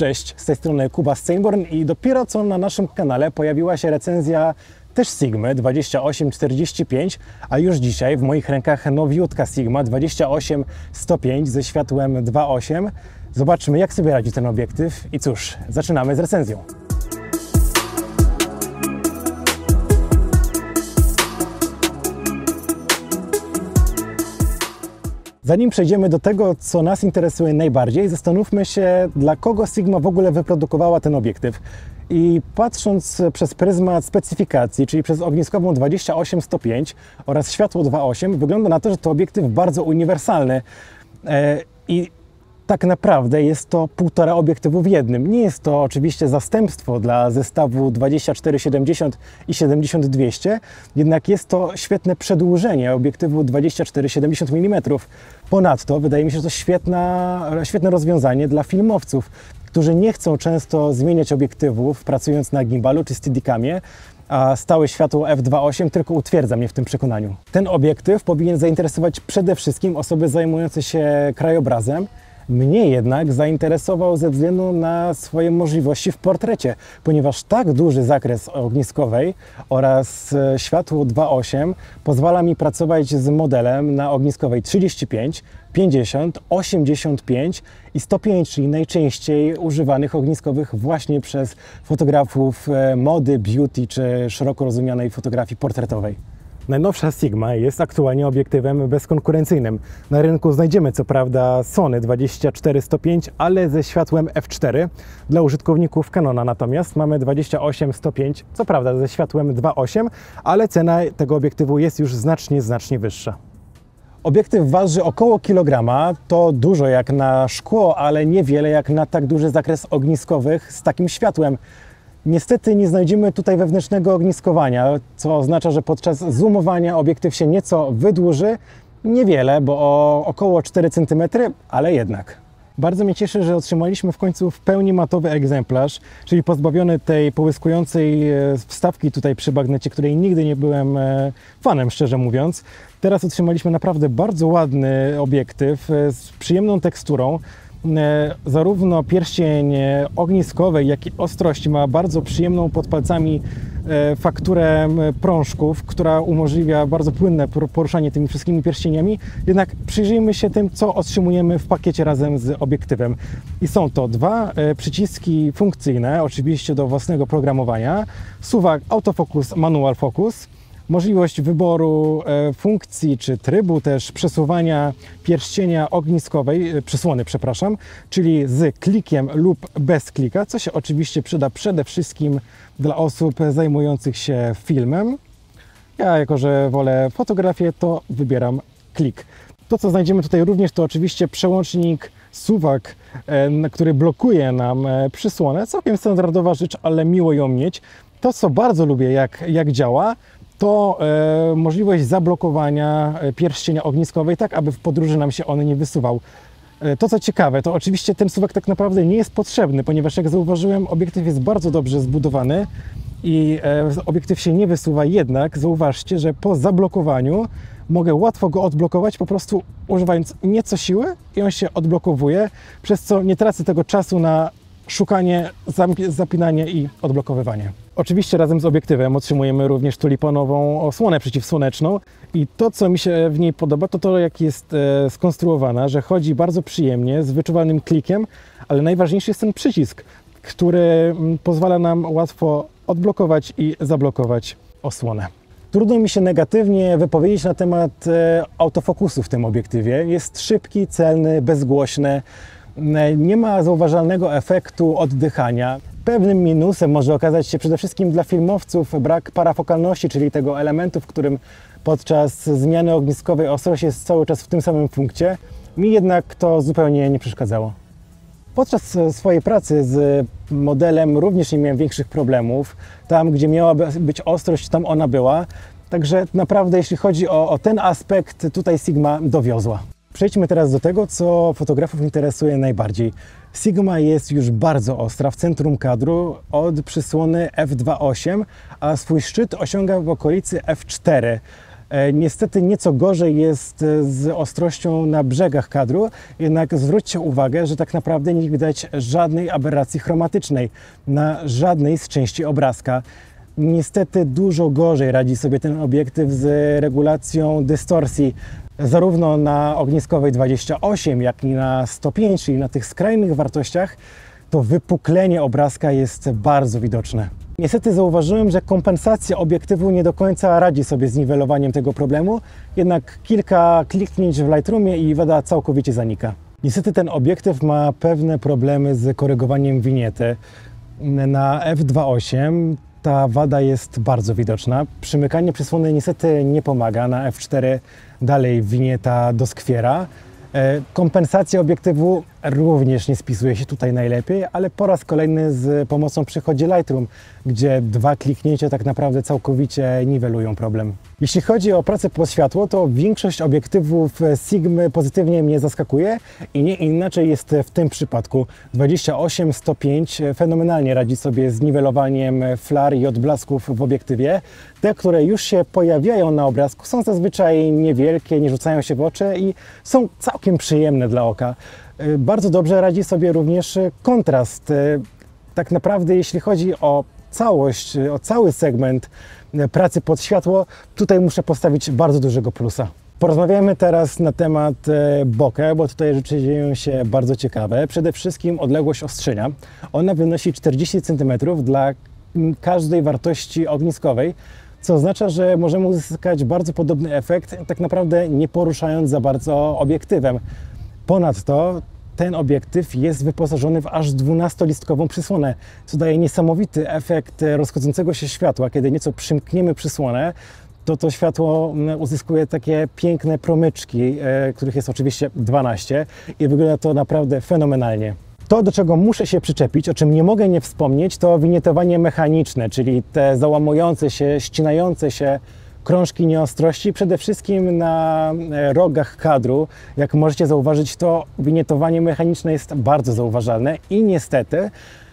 Cześć, z tej strony Kuba Steinborn i dopiero co na naszym kanale pojawiła się recenzja też Sigmy 2845, a już dzisiaj w moich rękach nowiutka Sigma 28-105 ze światłem 2.8. Zobaczmy, jak sobie radzi ten obiektyw i cóż, zaczynamy z recenzją. Zanim przejdziemy do tego, co nas interesuje najbardziej, zastanówmy się, dla kogo Sigma w ogóle wyprodukowała ten obiektyw. I patrząc przez pryzmat specyfikacji, czyli przez ogniskową 28-105 oraz światło 2.8, wygląda na to, że to obiektyw bardzo uniwersalny. I tak naprawdę jest to półtora obiektywu w jednym. Nie jest to oczywiście zastępstwo dla zestawu 24-70 i 70-200, jednak jest to świetne przedłużenie obiektywu 24-70 mm. Ponadto wydaje mi się, że to świetne rozwiązanie dla filmowców, którzy nie chcą często zmieniać obiektywów, pracując na gimbalu czy steadicamie, a stałe światło f2.8 tylko utwierdza mnie w tym przekonaniu. Ten obiektyw powinien zainteresować przede wszystkim osoby zajmujące się krajobrazem. Mnie jednak zainteresował ze względu na swoje możliwości w portrecie, ponieważ tak duży zakres ogniskowej oraz światło 2.8 pozwala mi pracować z modelem na ogniskowej 35, 50, 85 i 105, czyli najczęściej używanych ogniskowych właśnie przez fotografów mody, beauty czy szeroko rozumianej fotografii portretowej. Najnowsza Sigma jest aktualnie obiektywem bezkonkurencyjnym. Na rynku znajdziemy co prawda Sony 24-105, ale ze światłem f4. Dla użytkowników Canona natomiast mamy 28-105, co prawda ze światłem 2.8, ale cena tego obiektywu jest już znacznie wyższa. Obiektyw waży około kilograma, to dużo jak na szkło, ale niewiele jak na tak duży zakres ogniskowych z takim światłem. Niestety nie znajdziemy tutaj wewnętrznego ogniskowania, co oznacza, że podczas zoomowania obiektyw się nieco wydłuży. Niewiele, bo o około 4 cm, ale jednak. Bardzo mnie cieszy, że otrzymaliśmy w końcu w pełni matowy egzemplarz, czyli pozbawiony tej połyskującej wstawki tutaj przy bagnecie, której nigdy nie byłem fanem, szczerze mówiąc. Teraz otrzymaliśmy naprawdę bardzo ładny obiektyw z przyjemną teksturą. Zarówno pierścień ogniskowej, jak i ostrość ma bardzo przyjemną pod palcami fakturę prążków, która umożliwia bardzo płynne poruszanie tymi wszystkimi pierścieniami. Jednak przyjrzyjmy się tym, co otrzymujemy w pakiecie razem z obiektywem. I są to dwa przyciski funkcyjne, oczywiście do własnego programowania, suwak autofocus, manual focus, możliwość wyboru funkcji czy trybu też przesuwania pierścienia ogniskowej, przysłony, przepraszam, czyli z klikiem lub bez klika, co się oczywiście przyda przede wszystkim dla osób zajmujących się filmem. Ja, jako że wolę fotografię, to wybieram klik. To, co znajdziemy tutaj również, to oczywiście przełącznik suwak, który blokuje nam przysłonę. Całkiem standardowa rzecz, ale miło ją mieć. To, co bardzo lubię, jak działa, to możliwość zablokowania pierścienia ogniskowej, tak aby w podróży nam się on nie wysuwał. To, co ciekawe, to oczywiście ten suwak tak naprawdę nie jest potrzebny, ponieważ jak zauważyłem, obiektyw jest bardzo dobrze zbudowany i obiektyw się nie wysuwa, jednak zauważcie, że po zablokowaniu mogę łatwo go odblokować, po prostu używając nieco siły i on się odblokowuje, przez co nie tracę tego czasu na szukanie, zapinanie i odblokowywanie. Oczywiście razem z obiektywem otrzymujemy również tulipanową osłonę przeciwsłoneczną i to, co mi się w niej podoba, to to, jak jest skonstruowana, że chodzi bardzo przyjemnie, z wyczuwalnym klikiem, ale najważniejszy jest ten przycisk, który pozwala nam łatwo odblokować i zablokować osłonę. Trudno mi się negatywnie wypowiedzieć na temat autofokusu w tym obiektywie. Jest szybki, celny, bezgłośny. Nie ma zauważalnego efektu oddychania. Pewnym minusem może okazać się przede wszystkim dla filmowców brak parafokalności, czyli tego elementu, w którym podczas zmiany ogniskowej ostrość jest cały czas w tym samym punkcie. Mi jednak to zupełnie nie przeszkadzało. Podczas swojej pracy z modelem również nie miałem większych problemów. Tam, gdzie miała być ostrość, tam ona była. Także naprawdę, jeśli chodzi o ten aspekt, tutaj Sigma dowiozła. Przejdźmy teraz do tego, co fotografów interesuje najbardziej. Sigma jest już bardzo ostra w centrum kadru od przysłony f2.8, a swój szczyt osiąga w okolicy f4. Niestety nieco gorzej jest z ostrością na brzegach kadru, jednak zwróćcie uwagę, że tak naprawdę nie widać żadnej aberracji chromatycznej na żadnej z części obrazka. Niestety dużo gorzej radzi sobie ten obiektyw z regulacją dystorsji, zarówno na ogniskowej 28, jak i na 105, czyli na tych skrajnych wartościach, to wypuklenie obrazka jest bardzo widoczne. Niestety zauważyłem, że kompensacja obiektywu nie do końca radzi sobie z niwelowaniem tego problemu, jednak kilka kliknięć w Lightroomie i wada całkowicie zanika. Niestety ten obiektyw ma pewne problemy z korygowaniem winiety. Na f2.8 ta wada jest bardzo widoczna. Przymykanie przysłony niestety nie pomaga. Na f4 dalej winieta doskwiera. Kompensacja obiektywu również nie spisuje się tutaj najlepiej, ale po raz kolejny z pomocą przychodzi Lightroom, gdzie 2 kliknięcia tak naprawdę całkowicie niwelują problem. Jeśli chodzi o pracę pod światło, to większość obiektywów Sigmy pozytywnie mnie zaskakuje i nie inaczej jest w tym przypadku. 28-105 fenomenalnie radzi sobie z niwelowaniem flar i odblasków w obiektywie. Te, które już się pojawiają na obrazku, są zazwyczaj niewielkie, nie rzucają się w oczy i są całkiem przyjemne dla oka. Bardzo dobrze radzi sobie również kontrast. Tak naprawdę jeśli chodzi o całość, o cały segment pracy pod światło, tutaj muszę postawić bardzo dużego plusa. Porozmawiamy teraz na temat bokeh, bo tutaj rzeczy dzieją się bardzo ciekawe. Przede wszystkim odległość ostrzenia. Ona wynosi 40 cm dla każdej wartości ogniskowej, co oznacza, że możemy uzyskać bardzo podobny efekt, tak naprawdę nie poruszając za bardzo obiektywem. Ponadto ten obiektyw jest wyposażony w aż 12-listkową przysłonę, co daje niesamowity efekt rozchodzącego się światła. Kiedy nieco przymkniemy przysłonę, to światło uzyskuje takie piękne promyczki, których jest oczywiście 12 i wygląda to naprawdę fenomenalnie. To, do czego muszę się przyczepić, o czym nie mogę nie wspomnieć, to winietowanie mechaniczne, czyli te załamujące się, ścinające się krążki nieostrości, przede wszystkim na rogach kadru. Jak możecie zauważyć, to winietowanie mechaniczne jest bardzo zauważalne i niestety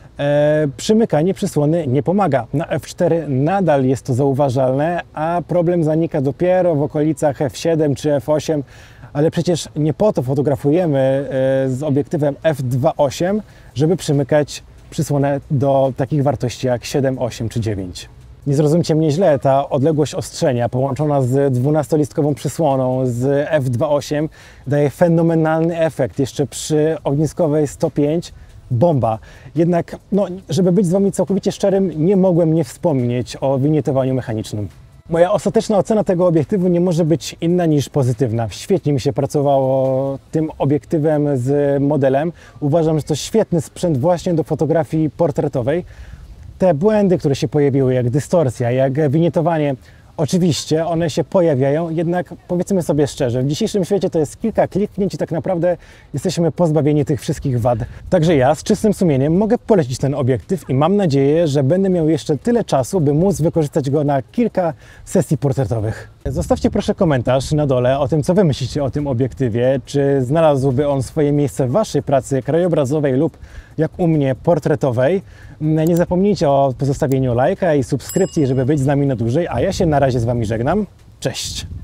przymykanie przysłony nie pomaga. Na f4 nadal jest to zauważalne, a problem zanika dopiero w okolicach f7 czy f8, ale przecież nie po to fotografujemy z obiektywem f2.8, żeby przymykać przysłonę do takich wartości jak 7, 8 czy 9. Nie zrozumcie mnie źle, ta odległość ostrzenia połączona z 12-listkową przysłoną z f2.8 daje fenomenalny efekt. Jeszcze przy ogniskowej 105 bomba. Jednak, żeby być z Wami całkowicie szczerym, nie mogłem nie wspomnieć o winietowaniu mechanicznym. Moja ostateczna ocena tego obiektywu nie może być inna niż pozytywna. Świetnie mi się pracowało tym obiektywem z modelem. Uważam, że to świetny sprzęt właśnie do fotografii portretowej. Te błędy, które się pojawiły, jak dystorsja, jak winietowanie, oczywiście one się pojawiają, jednak powiedzmy sobie szczerze, w dzisiejszym świecie to jest kilka kliknięć i tak naprawdę jesteśmy pozbawieni tych wszystkich wad. Także ja z czystym sumieniem mogę polecić ten obiektyw i mam nadzieję, że będę miał jeszcze tyle czasu, by móc wykorzystać go na kilka sesji portretowych. Zostawcie proszę komentarz na dole o tym, co Wy myślicie o tym obiektywie, czy znalazłby on swoje miejsce w Waszej pracy krajobrazowej lub jak u mnie portretowej. Nie zapomnijcie o pozostawieniu lajka i subskrypcji, żeby być z nami na dłużej, a ja się na razie z Wami żegnam. Cześć!